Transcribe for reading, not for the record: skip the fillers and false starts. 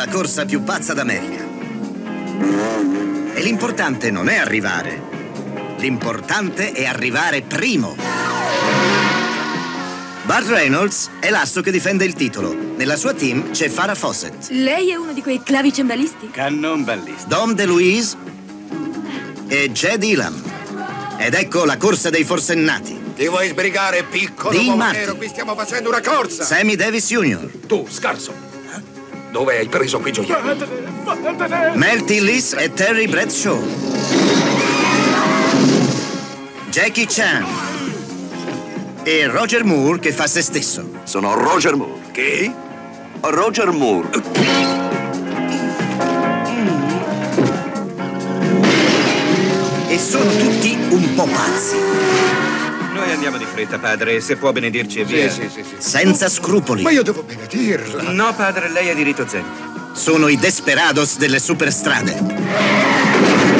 la corsa più pazza d'America. E l'importante non è arrivare. L'importante è arrivare primo. Burt Reynolds è l'asso che difende il titolo. Nella sua team c'è Farrah Fawcett. Lei è uno di quei clavicembalisti? Cannonballisti. Dom DeLuise e Jed Elam. Ed ecco la corsa dei forsennati. Ti vuoi sbrigare, piccolo Dean uomo Martin. nero? Qui stiamo facendo una corsa! Sammy Davis Jr. Tu, scarso! Dove hai preso quei gioielli? Mel Tillis e Terry Bradshaw. Jackie Chan. E Roger Moore che fa se stesso. Sono Roger Moore. Chi? Roger Moore. E sono tutti un po' pazzi. Noi andiamo di fretta, padre. Se può benedirci e via. Sì. Senza scrupoli. Ma io devo benedirla. No, padre, lei ha diritto zen. Sono i desperados delle superstrade.